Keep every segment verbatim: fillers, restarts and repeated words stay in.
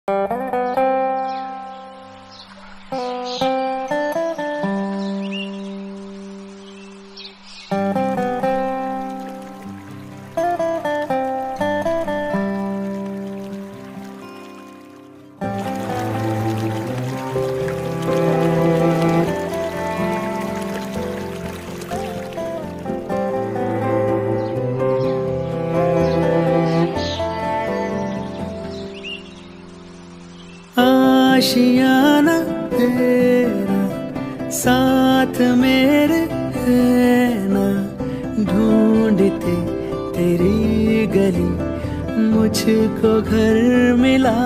आशियाना तेरा साथ मेरे है ना, ढूंढते तेरी गली मुझको घर मिला।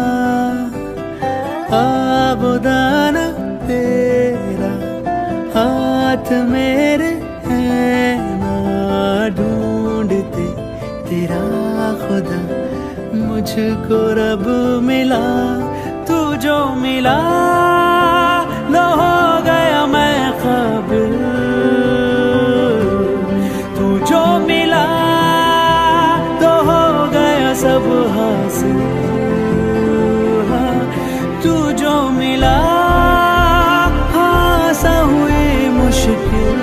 आबुदाना तेरा हाथ मेरे है ना, ढूंढते तेरा खुदा मुझको रब मिला। तू जो मिला न हो गया मैं काबिल, तू जो मिला तो हो गया सब हासिल। तू जो मिला आसान हुई मुश्किल,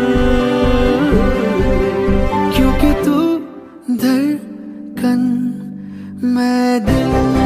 क्योंकि तू धड़कन मैं दिल।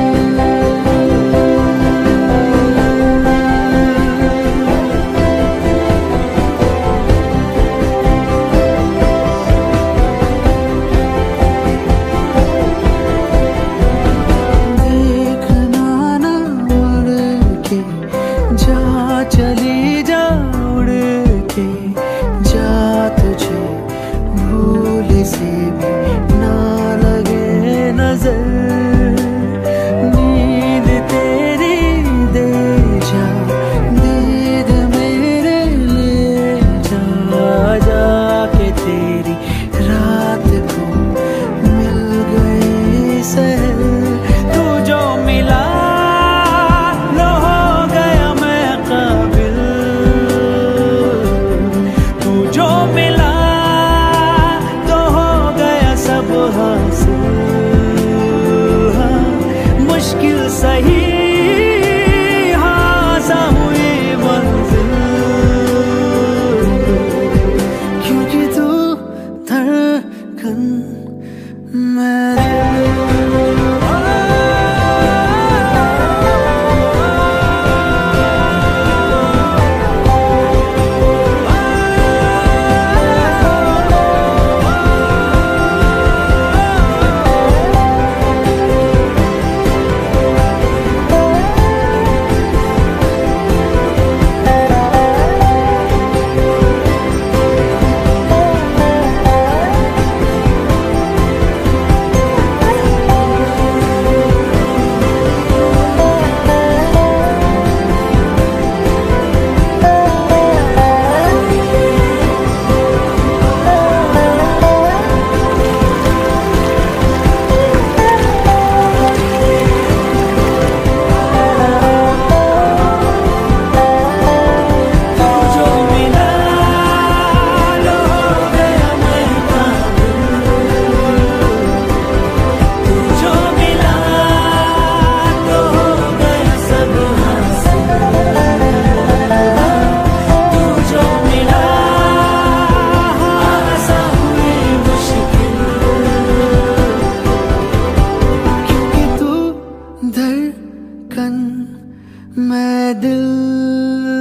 चली जा उड़ के जा, तुझे भूल से भी ना लगे नजर। नींद तेरी दे जा, दीद मेरे ले जा, जाके तेरी रात को मिल गई सहर। तू जो मिला मुश्किल सही आसान हुई मंजिल, क्योंकि तू धड़कन मैं। धड़कन मैं दिल।